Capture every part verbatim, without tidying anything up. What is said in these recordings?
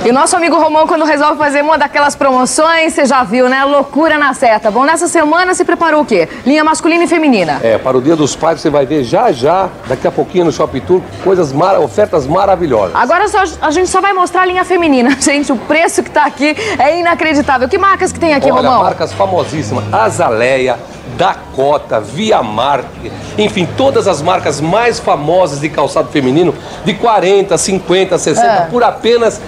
E o nosso amigo Romão, quando resolve fazer uma daquelas promoções, você já viu, né? Loucura na certa. Bom, nessa semana se preparou o quê? Linha masculina e feminina. É, para o Dia dos Pais você vai ver já já, daqui a pouquinho no Shopping Tour, coisas mar... ofertas maravilhosas. Agora só, a gente só vai mostrar a linha feminina. Gente, o preço que tá aqui é inacreditável. Que marcas que tem aqui, Olha, Romão? marcas famosíssimas. Azaleia, Dakota, Via Marte, enfim, todas as marcas mais famosas de calçado feminino, de quarenta, cinquenta, sessenta, É. por apenas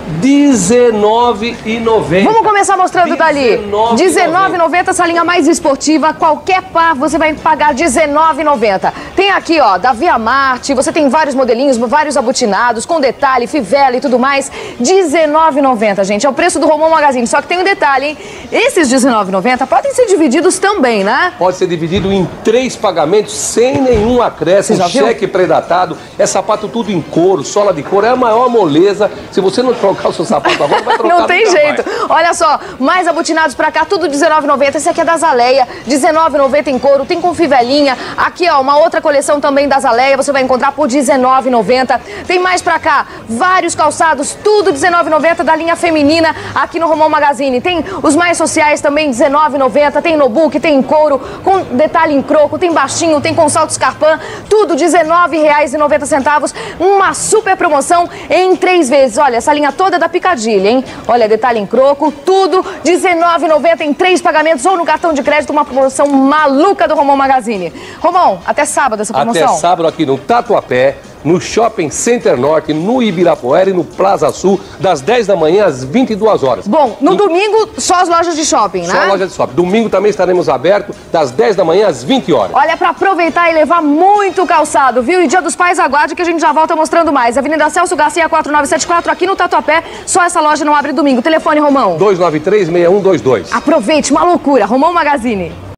dezenove reais e noventa centavos. Vamos começar mostrando dali. dezenove dezenove reais e noventa centavos, essa linha mais esportiva. Qualquer par você vai pagar dezenove reais e noventa centavos. Tem aqui, ó, da Via Marte. Você tem vários modelinhos, vários abotinados, com detalhe, fivela e tudo mais. dezenove reais e noventa centavos, gente. É o preço do Romão Magazine. Só que tem um detalhe, hein? Esses dezenove reais e noventa centavos podem ser divididos também, né? Pode ser dividido em três pagamentos sem nenhum acréscimo, Você já viu? cheque pré-datado. É sapato tudo em couro, sola de couro. É a maior moleza. Se você não trocar o seu sapato agora, vai trocar. Não tem nunca jeito. mais. Olha só, mais abotinados pra cá, tudo dezenove reais e noventa centavos. Esse aqui é da Azaleia, dezenove reais e noventa centavos em couro, tem com fivelinha. Aqui, ó, uma outra coleção também da Azaleia, você vai encontrar por dezenove reais e noventa centavos. Tem mais pra cá, vários calçados, tudo dezenove reais e noventa centavos da linha feminina aqui no Romão Magazine. Tem os mais sociais também, dezenove reais e noventa centavos. Tem notebook, tem em couro, com detalhe em croco, tem baixinho, tem com salto escarpã, tudo dezenove reais e noventa centavos. Uma super promoção em três vezes. Olha, essa linha toda da Picadilha, hein? Olha, detalhe em croco, tudo dezenove reais e noventa centavos em três pagamentos ou no cartão de crédito, uma promoção maluca do Romão Magazine. Romão, até sábado essa promoção? Até sábado aqui no Tatuapé, no Shopping Center Norte, no Ibirapuera e no Plaza Sul, das dez da manhã às vinte e duas horas. Bom, no E... domingo, só as lojas de shopping, Só né? a loja de shopping. Domingo também estaremos abertos, das dez da manhã às vinte horas. Olha, pra aproveitar e levar muito calçado, viu? E Dia dos Pais, aguarde que a gente já volta mostrando mais. Avenida Celso Garcia, quatro nove sete quatro, aqui no Tatuapé. Só essa loja não abre domingo. Telefone, Romão. dois nove três, seis um dois dois. Aproveite, uma loucura. Romão Magazine.